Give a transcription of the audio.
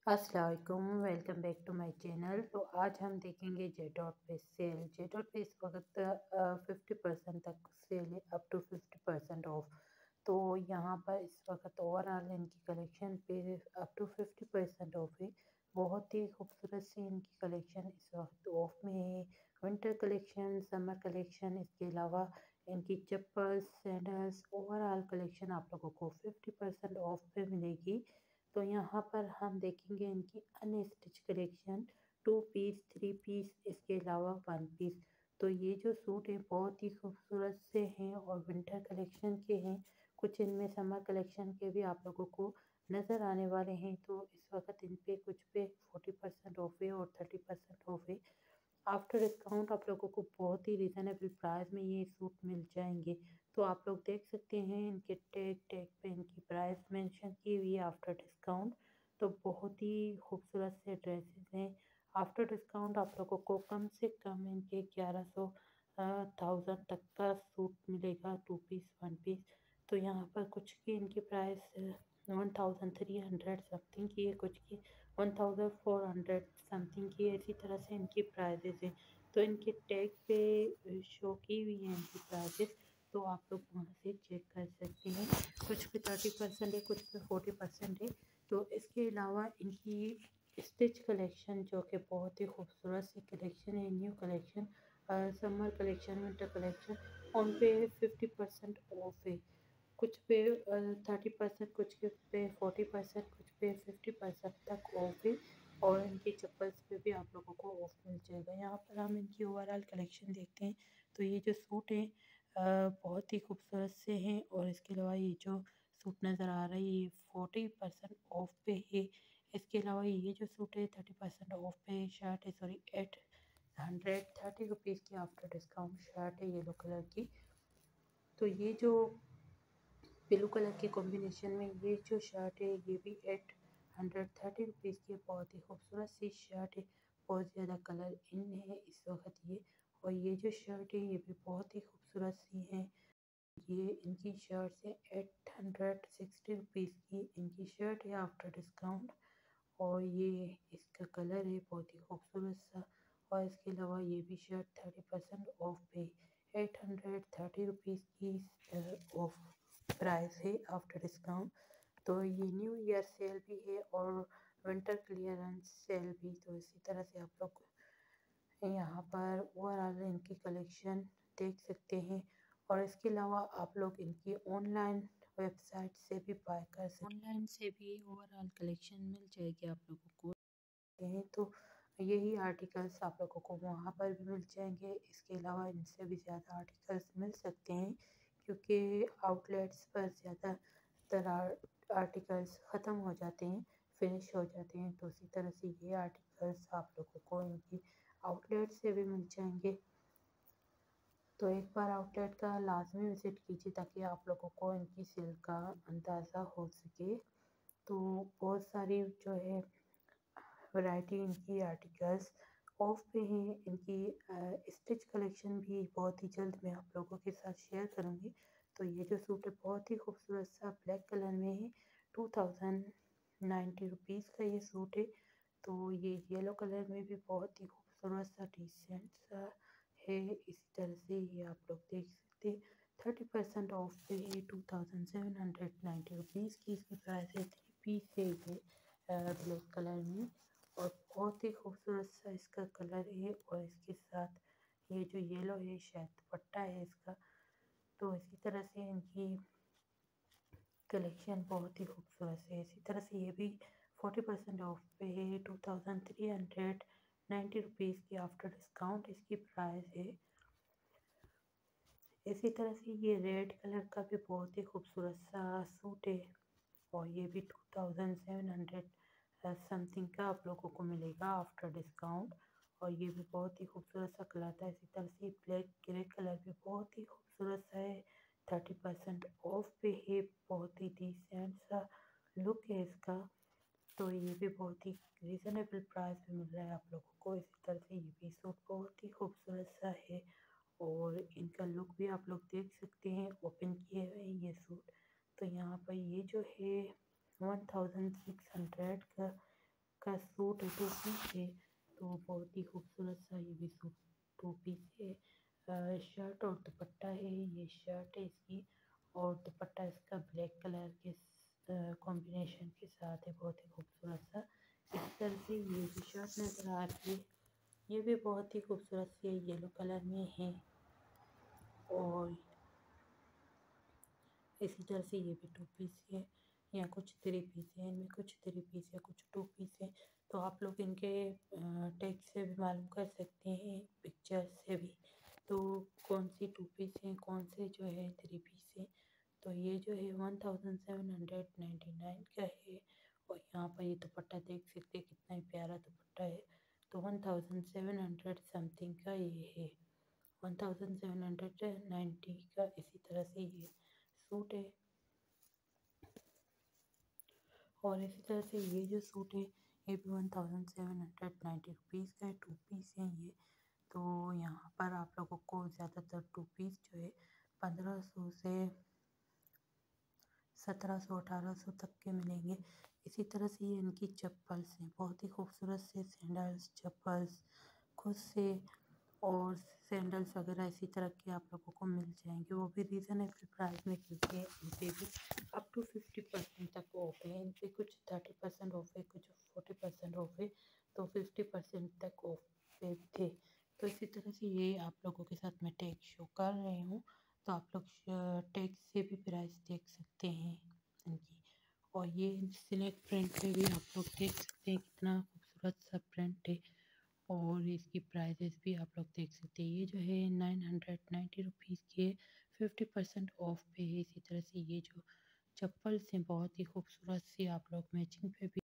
अस्सलाम वालेकुम, welcome back to my channel. तो आज हम देखेंगे जेडॉट पे सेल। जेडॉट पे इस वक्त 50% तक सेल है, अप टू 50% ऑफ। तो यहाँ पर इस वक्त ओवरऑल इनकी कलेक्शन पे अप टू 50% ऑफ है। बहुत ही खूबसूरत सी इनकी कलेक्शन इस वक्त ऑफ में है। विंटर कलेक्शन, समर कलेक्शन, इसके अलावा इनकी चप्पल्स, सैंडल्स, ओवरऑल कलेक्शन आप लोगों को 50% ऑफ पे मिलेगी। तो यहाँ पर हम देखेंगे इनकी अनस्टिच कलेक्शन, 2 पीस, 3 पीस, इसके अलावा 1 पीस। तो ये जो सूट हैं बहुत ही खूबसूरत से हैं और विंटर कलेक्शन के हैं। कुछ इनमें समर कलेक्शन के भी आप लोगों को नज़र आने वाले हैं। तो इस वक्त इन पे कुछ पे 40% ऑफ है और 30% ऑफ है। आफ्टर डिस्काउंट आप लोगों को बहुत ही रिजनेबल प्राइस में ये सूट मिल जाएंगे। तो आप लोग देख सकते हैं इनके टैग टैग पे इनकी प्राइस मेंशन की हुई है आफ्टर डिस्काउंट। तो बहुत ही खूबसूरत से ड्रेसेस हैं। आफ्टर डिस्काउंट आप लोगों को कम से कम इनके 1100 तक का सूट मिलेगा, 2 पीस 1 पीस। तो यहाँ पर कुछ की इनकी प्राइस 1300 समथिंग की है, कुछ की 1400 समथिंग की है। इसी तरह से इनकी प्राइजेस हैं। तो इनके टैग पे शो की हुई है इनकी प्राइजेस। तो आप लोग वहाँ से चेक कर सकते हैं। कुछ पे 30% है, कुछ पे 40% है। तो इसके अलावा इनकी स्टिच कलेक्शन जो कि बहुत ही खूबसूरत सी कलेक्शन है, new collection, summer collection, winter collection, उन पे 50% ऑफ है। कुछ पे 30%, कुछ के पे 40%, कुछ पे 50% तक ऑफ है। और इनकी चप्पल्स पे भी आप लोगों को ऑफ मिल जाएगा। यहाँ पर हम इनकी ओवरऑल कलेक्शन देखते हैं। तो ये जो सूट है बहुत ही खूबसूरत से हैं। और इसके अलावा ये जो सूट नज़र आ रहा है ये 40% ऑफ पे है। इसके अलावा ये जो सूट है 30% ऑफ पे शर्ट है, सॉरी 830 रुपीज़ की आफ्टर डिस्काउंट शर्ट है येलो कलर की। तो ये जो ब्लू कलर के कॉम्बिनेशन में ये जो शर्ट है ये भी 830 रुपीज़ की बहुत ही खूबसूरत सी शर्ट है। बहुत ज़्यादा कलर इन है इस वक्त ये। और ये जो शर्ट है ये भी बहुत ही खूबसूरत सी है। ये इनकी शर्ट है 860 रुपीज़ की इनकी शर्ट है आफ्टर डिस्काउंट। और ये इसका कलर है बहुत ही खूबसूरत सा। और इसके अलावा ये भी शर्ट 30% ऑफ पे 830 रुपीज़ की ऑफ प्राइस है आफ्टर डिस्काउंट। तो ये न्यू ईयर सेल भी है और विंटर क्लियरेंस सेल भी। तो इसी तरह से आप लोग यहाँ पर ओवरऑल इनकी कलेक्शन देख सकते हैं। और इसके अलावा आप लोग इनकी ऑनलाइन वेबसाइट से भी बाय कर सकते हैं। ऑनलाइन से भी ओवरऑल कलेक्शन मिल जाएगी आप लोगों को हैं। तो यही आर्टिकल्स आप लोगों को वहाँ पर भी मिल जाएंगे। इसके अलावा इनसे भी ज़्यादा आर्टिकल्स मिल सकते हैं क्योंकि आउटलेट्स पर ज़्यादातर आर्टिकल्स ख़त्म हो जाते हैं, फिनिश हो जाते हैं। तो इसी तरह से ये आर्टिकल्स आप लोगों को इनकी आउटलेट से भी मिल जाएंगे। तो एक बार आउटलेट का लाजमी विज़िट कीजिए ताकि आप लोगों को इनकी सेल का अंदाज़ा हो सके। तो बहुत सारी जो है वैरायटी इनकी आर्टिकल्स ऑफ पे हैं। इनकी स्टिच कलेक्शन भी बहुत ही जल्द मैं आप लोगों के साथ शेयर करूँगी। तो ये जो सूट है बहुत ही खूबसूरत सा ब्लैक कलर में है, 2090 रुपीज़ का ये सूट है। तो ये येलो कलर में भी बहुत ही खूबसूरत सा डिसेंट सा है। इसी तरह से ये आप लोग देख सकते हैं 30% ऑफ पे है, 2790 रुपीज़ की इसकी प्राइस है। 3 पीस है ये ब्लैक कलर में। और बहुत ही खूबसूरत सा इसका कलर है। और इसके साथ ये जो येलो है शायद दुपट्टा है इसका। तो इसी तरह से इनकी कलेक्शन बहुत ही खूबसूरत है। इसी तरह से ये भी 40% ऑफ पे है, 2390 रुपीज़ की आफ्टर डिस्काउंट इसकी प्राइस है। इसी तरह से ये रेड कलर का भी बहुत ही खूबसूरत सा सूट है। और ये भी 2700 समथिंग का आप लोगों को मिलेगा आफ्टर डिस्काउंट। और ये भी बहुत ही खूबसूरत सा कलर था। इसी तरह से ब्लैक ग्रे कलर भी बहुत ही खूबसूरत सा है, 30% ऑफ पे है। बहुत ही डिसेंट सा लुक है इसका। तो ये भी बहुत ही रीज़नेबल प्राइस पे मिल रहा है आप लोगों को। इसी तरह से ये भी सूट बहुत ही खूबसूरत सा है। और इनका लुक भी आप लोग देख सकते हैं, ओपन किए हुए हैं ये सूट। तो यहाँ पर ये जो है 1600 का का सूट है, टू पीस है। तो बहुत ही खूबसूरत सा ये भी सूट टू पीस है। शर्ट और दुपट्टा है, ये शर्ट है इसकी और दुपट्टा इसका ब्लैक कलर के कॉम्बिनेशन के साथ है, बहुत ही खूबसूरत सा। इस तरह से ये भी शर्ट नज़र आ रही है, ये भी बहुत ही खूबसूरत सी येलो कलर में है। और इसी तरह से ये भी टू पीस है या कुछ थ्री पीस है, इनमें कुछ थ्री पीस है कुछ टू पीस है। तो आप लोग इनके टैग से भी मालूम कर सकते हैं, पिक्चर से भी। तो कौन सी टू पीस है, कौन से जो है थ्री पीस है। तो ये जो है 1799 का है। और यहाँ पर ये दुपट्टा देख सकते हैं, कितना ही प्यारा दुपट्टा है। तो 1700 समथिंग का ये है, 1790 का। इसी तरह से ये सूट है। और इसी तरह से ये जो सूट है ये भी 1790 का है, टू पीस है ये। तो यहाँ पर आप लोगों को ज़्यादातर टू पीस जो है 1500 से 1700 1800 तक के मिलेंगे। इसी तरह से ये इनकी चप्पल्स हैं, बहुत ही खूबसूरत से सैंडल्स चप्पल्स खुद से और सैंडल्स वगैरह इसी तरह के आप लोगों को मिल जाएंगे, वो भी रीज़नेबल प्राइस में, क्योंकि इन पे भी अप टू 50% तक ऑफ है। इन पे कुछ 30% ऑफ है, कुछ 40% ऑफ है, तो 50% तक ऑफ पे थे। तो इसी तरह से ये आप लोगों के साथ मैं टैग शो कर रही हूँ, तो आप लोग टैग से भी प्राइस देख सकते हैं इनकी। और ये सिलेक्ट प्रिंट पे भी आप लोग देख सकते हैं, कितना खूबसूरत सा प्रिंट है। और इसकी प्राइजेस भी आप लोग देख सकते हैं, ये जो है 990 की 50% ऑफ पे है। इसी तरह से ये जो चप्पल्स हैं बहुत ही खूबसूरत सी, आप लोग मैचिंग पे भी